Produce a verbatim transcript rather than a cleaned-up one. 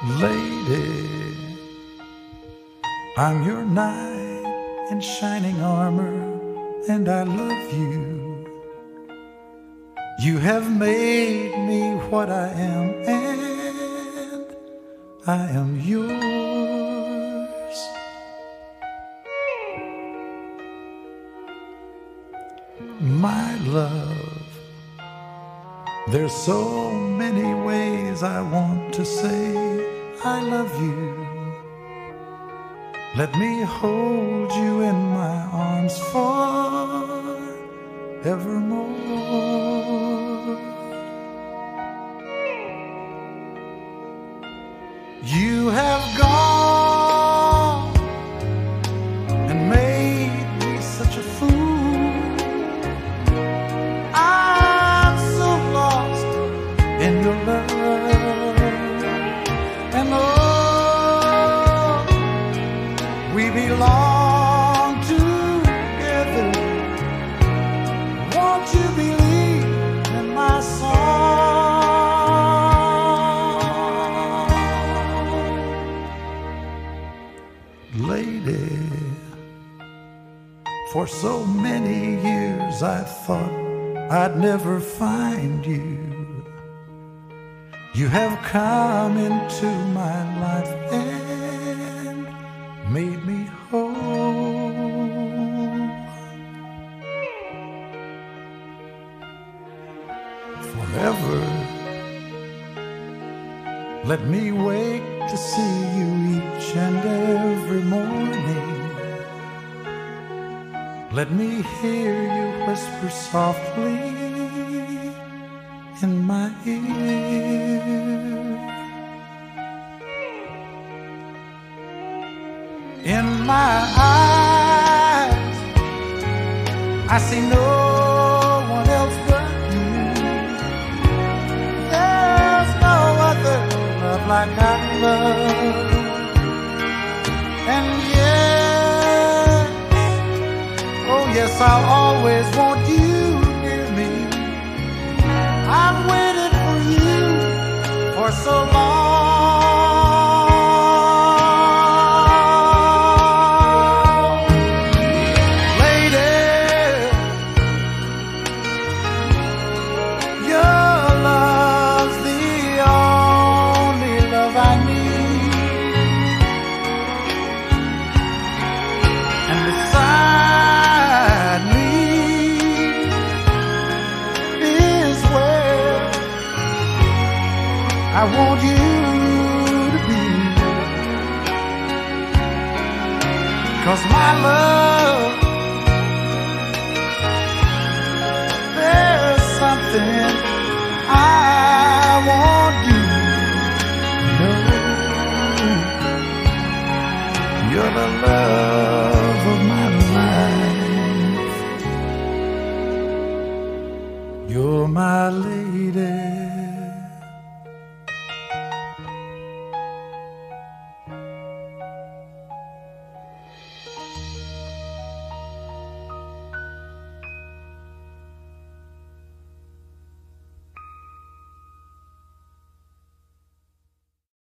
Lady, I'm your knight in shining armor, and I love you. You have made me what I am, and I am yours. My love, there's so many ways I want to say I love you. Let me hold you in my arms forevermore. You have gone and made me such a fool. I'm so lost in your love. And oh, we belong together. Won't you believe in my song? Lady, for so many years I thought I'd never find you. You have come into my life and made me whole. Forever, let me wake to see you each and every morning. Let me hear you whisper softly in my ear. In my eyes, I see no one else but you. There's no other love like I love. And yes, oh yes, I'll always want you near me. I've waited for you for so long. Lady, your love's the only love I need. And beside me is where I want you to be. 'Cause my love, there's something I want you to know. You're the love of my life. You're my lady.